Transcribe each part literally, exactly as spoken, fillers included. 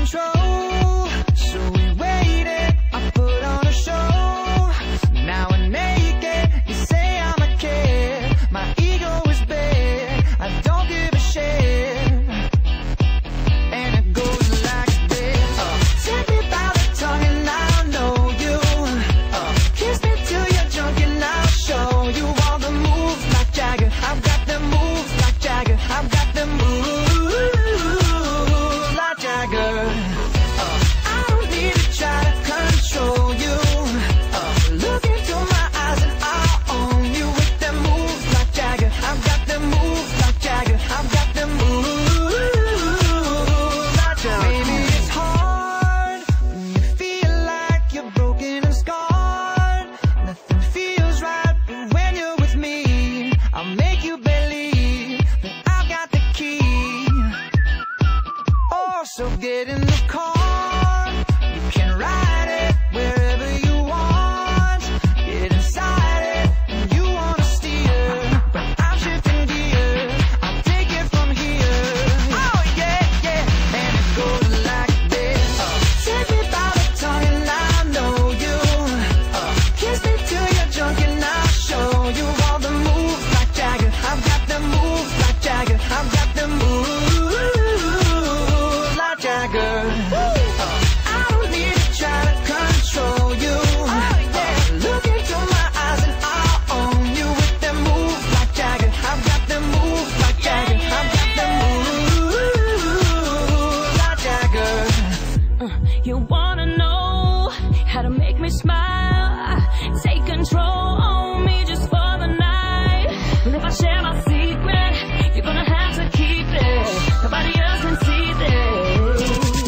control, so we waited. I put on a show. Now we're naked. You say I'm a kid. My ego is big. I don't give a shit. And it goes like this. uh, Take me by the tongue and I'll know you. uh, Kiss me till you're drunk and I'll show you all the moves like Jagger. I've got the moves like Jagger. I've got the moves like Jagger. uh, I don't need to try to control you. uh, Look into my eyes and I'll own you with the moves like Jagger. I've got the moves like Jagger. I've got the moves like Jagger. Maybe it's hard when you feel like you're broken and scarred. Nothing feels right, but when you're with me, I'll make you believe that I've got the key. Oh, so get in the car. You can ride it wherever you want. Get inside it and you wanna steer, but I'm shifting gears. I'll take it from here. Oh yeah, yeah. And it goes like this. uh, Take me by the tongue and I'll know you. uh, Kiss me till you're drunk and I'll show you all the moves like Jagger. I've got the moves like Jagger. I've got the moves like Jagger. uh, I don't need to try to control you. uh, Look into my eyes and I'll own you with the moves like Jagger. I've got the moves like Jagger. I've got the moves like Jagger. You wanna know how to make me smile? Take control on me just for the night. But if I share my secret, you're gonna have to keep it. Nobody else can see this.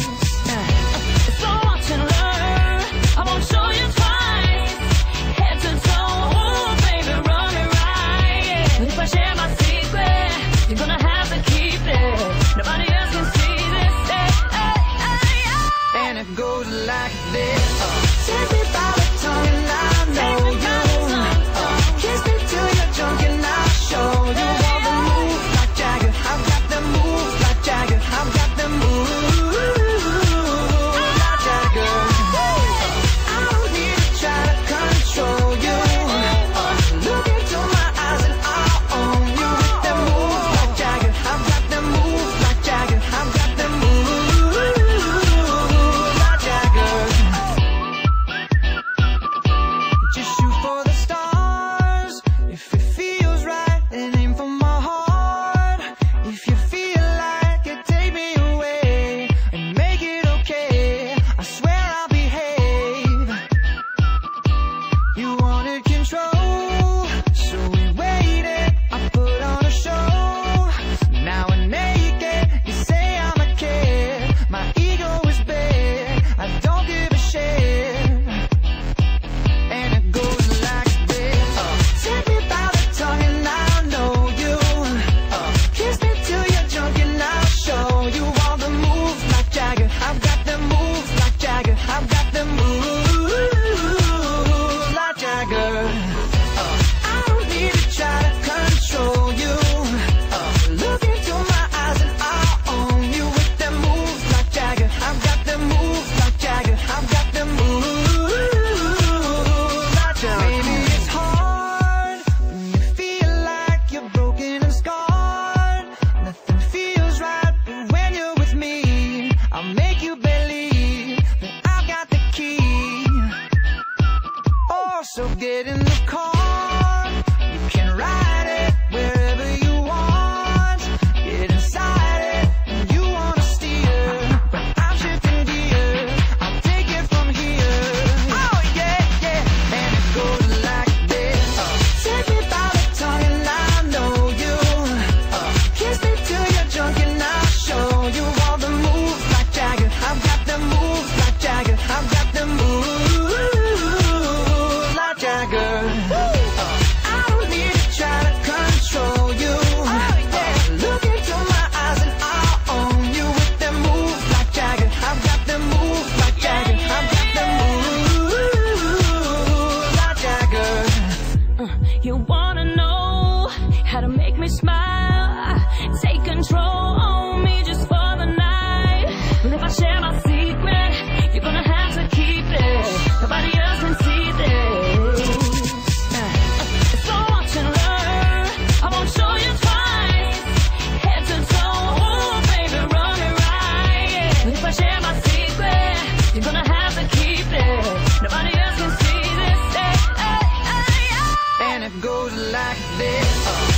So watch and learn. I won't show you twice. Head to toe, ooh, baby, run it right. But if I share my secret, you're gonna have to keep it. Nobody else can see this. Hey, hey, hey, hey. And it goes like this. uh, Take me by the tongue and I'll know you. uh, Kiss me till you're drunk and I'll show you all the moves like Jagger. I've got the moves like Jagger. I've got the moves like Jagger. uh, I don't need to try to control you. uh, Look into my eyes and I'll own you with the moves like Jagger. I've got the moves like Jagger. I've got the moves like Jagger. Just shoot for the stars. If it feels right, then aim for my heart. If you feel like it, take me away and make it okay. I swear I'll behave. You wanted control, so we waited. I put on a show. Now we're naked. You say I'm a kid. My ego is big. I don't give a shit. And it goes like this. uh, Take me by the tongue and I'll know you. uh, Kiss me till you're drunk and I'll show you all the moves like Jagger. I've got the moves like Jagger. I've got the moves like Jagger. uh, I don't need to try to control you. uh, Look into my eyes and I'll own you with the moves like Jagger. I've got the moves like Jagger. I've got the moves like Jagger. Maybe it's hard when you feel like you're broken and scarred. Nothing feels right, but when you're with me, I'll make you believe that I've got the key. Oh, so get in the car. You can ride it wherever you want. Get inside it and you wanna steer, but I'm shifting gears. I'll take it from here. Oh yeah, yeah. And it goes like this. uh, Take me by the tongue and I'll know you. uh, Kiss me till you're drunk and I'll show you all the moves like Jagger. I've got the moves like Jagger. I've got the moves like Jagger. uh, I don't need to try to control you. uh, Look into my eyes and I'll own you with the moves like Jagger. I've got the moves like Jagger. I've got the moves like Jagger. You wanna know how to make me smile? Take control on me just for the night. But if I share my secret, goes like this.